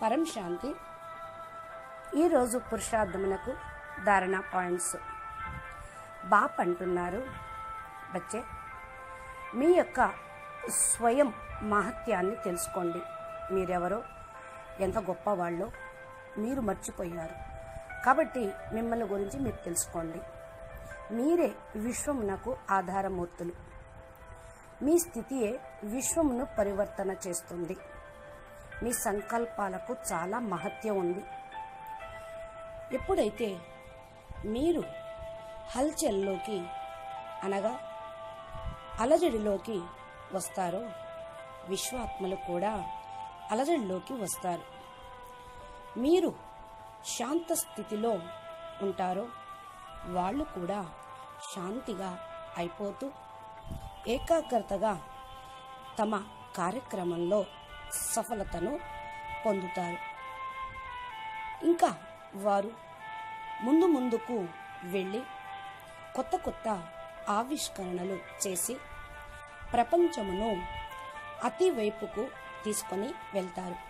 పరం శాంతి. ఈరోజు పురుషార్థమునకు ధారణ పాయింట్స్. బాప్ అంటున్నారు, బచ్చే మీ యొక్క స్వయం మహత్యాన్ని తెలుసుకోండి. మీరెవరో, ఎంత గొప్పవాళ్ళో మీరు మర్చిపోయారు. కాబట్టి మిమ్మల్ని గురించి మీరు తెలుసుకోండి. మీరే విశ్వమునకు ఆధారమూర్తులు. మీ స్థితియే విశ్వమును పరివర్తన చేస్తుంది. మీ సంకల్పాలకు చాలా మహత్యం ఉంది. ఎప్పుడైతే మీరు హల్చల్లోకి అనగా అలజడిలోకి వస్తారో, విశ్వాత్మలు కూడా అలజడిలోకి వస్తారు. మీరు శాంత స్థితిలో ఉంటారో, వాళ్ళు కూడా శాంతిగా అయిపోతూ ఏకాగ్రతగా తమ కార్యక్రమంలో సఫలతను పొందుతారు. ఇంకా వారు ముందుకు వెళ్ళి కొత్త కొత్త ఆవిష్కరణలు చేసి ప్రపంచమును అతివైపుకు తీసుకొని వెళ్తారు.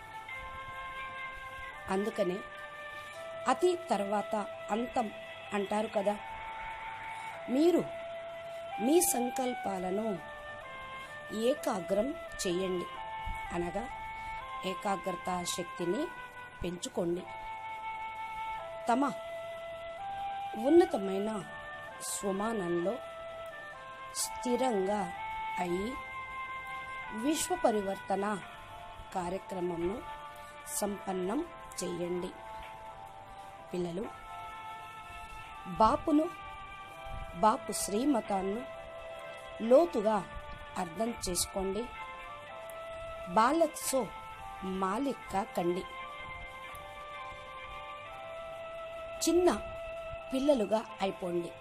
అందుకనే అతి తర్వాత అంతం అంటారు కదా. మీరు మీ సంకల్పాలను ఏకాగ్రం చేయండి, అనగా ఏకాగ్రత శక్తిని పెంచుకోండి. తమ ఉన్నతమైన స్వమానంలో స్థిరంగా అయి విశ్వ పరివర్తన కార్యక్రమంను సంపన్నం చేయండి. పిల్లలు, బాపు శ్రీమతాన్ని లోతుగా అర్థం చేసుకోండి. బాలక్ సో మాలిక్గా కండి. చిన్న పిల్లలుగా అయిపోండి.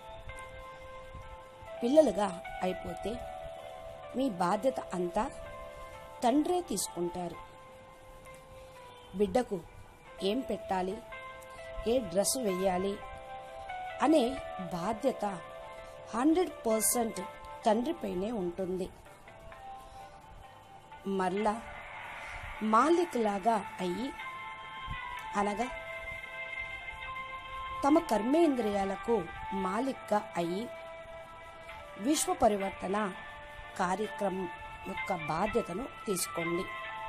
పిల్లలుగా అయిపోతే మీ బాధ్యత అంతా తండ్రే తీసుకుంటారు. బిడ్డకు ఏం పెట్టాలి, ఏ డ్రెస్ వేయాలి అనే బాధ్యత 100% తండ్రిపైనే ఉంటుంది. మరలా మాలిక్ లాగా అయ్యి, అనగా తమ కర్మేంద్రియాలకు మాలిక్గా అయ్యి విశ్వ పరివర్తన కార్యక్రమం యొక్క బాధ్యతను తీసుకోండి.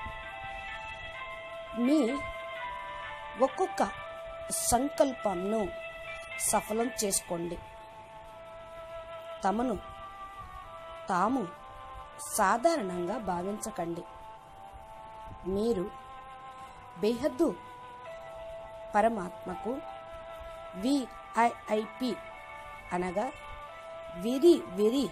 మీ ఒక్కొక్క సంకల్పంను సఫలం చేసుకోండి. తమను తాము సాధారణంగా భావించకండి. మీరు బేహద్దు పరమాత్మకు VIP అనగా వెరీ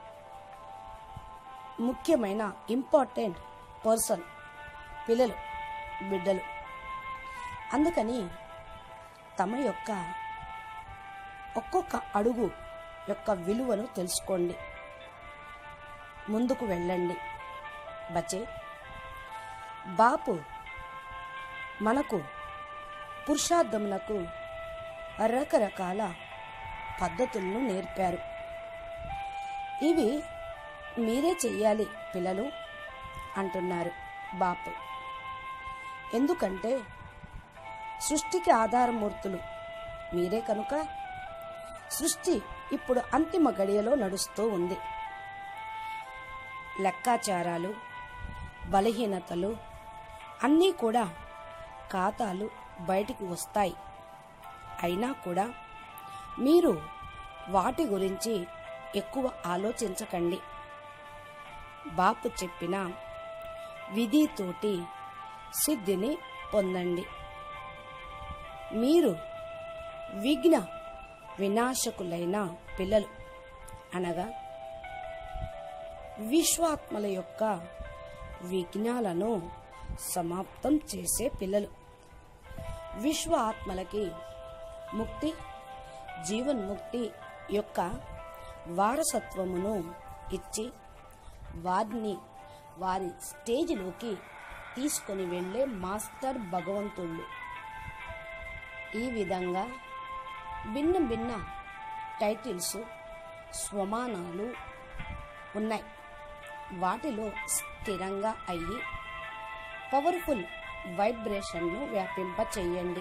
ముఖ్యమైన ఇంపార్టెంట్ పర్సన్ పిల్లలు, బిడ్డలు. అందుకని తమ యొక్క ఒక్కొక్క అడుగు యొక్క విలువను తెలుసుకోండి. ముందుకు వెళ్ళండి. బచ్చే బాపు మనకు పురుషార్థమునకు రకరకాల పద్ధతులను నేర్పారు. ఇవి మీరే చెయ్యాలి పిల్లలు అంటున్నారు బాపు. ఎందుకంటే సృష్టికి ఆధారమూర్తులు మీరే కనుక సృష్టి ఇప్పుడు అంతిమ గడియలో నడుస్తూ ఉంది. లెక్కాచారాలు, బలహీనతలు అన్నీ కూడా ఖాతాలు బయటికి వస్తాయి. అయినా కూడా మీరు వాటి గురించి ఎక్కువ ఆలోచించకండి. బాపు చెప్పిన విధితోటి సిద్ధిని పొందండి. మీరు విఘ్న వినాశకులైన పిల్లలు, అనగా విశ్వాత్మల యొక్క విఘ్నాలను సమాప్తం చేసే పిల్లలు. విశ్వ ఆత్మలకి ముక్తి, జీవన్ముక్తి యొక్క వారసత్వమును ఇచ్చి వారిని వారి స్టేజిలోకి తీసుకొని వెళ్ళే మాస్టర్ భగవంతుళ్ళు. ఈ విధంగా భిన్న టైటిల్స్, స్వమానాలు ఉన్నాయి. వాటిలో స్థిరంగా అయ్యి పవర్ఫుల్ వైబ్రేషన్ను వ్యాపింప చెయ్యండి.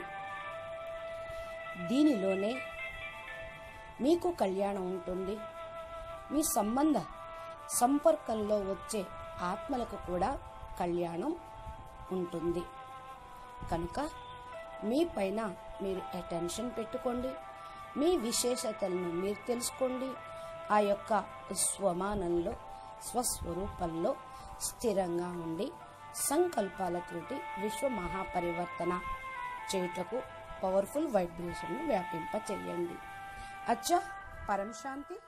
దీనిలోనే మీకు కళ్యాణం ఉంటుంది. మీ సంపర్కంలో వచ్చే ఆత్మలకు కూడా కళ్యాణం ఉంటుంది. కనుక మీ పైన మీరు అటెన్షన్ పెట్టుకోండి. మీ విశేషతలను మీరు తెలుసుకోండి. ఆ యొక్క స్వమానంలో, స్వస్వరూపంలో స్థిరంగా ఉండి సంకల్పాలతోటి విశ్వ మహాపరివర్తన చేయుటకు పవర్ఫుల్ వైబ్రేషన్ వ్యాపింప చెయ్యండి. అచ్చా, పరం శాంతి.